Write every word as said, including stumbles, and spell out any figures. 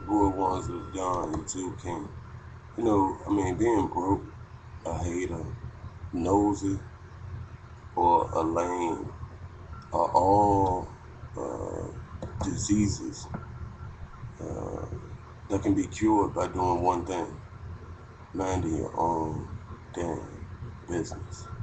good ones that's done, you too can. You know, I mean, being broke, a hater, nosy, or a lame are all uh, diseases uh, that can be cured by doing one thing: minding your own damn business.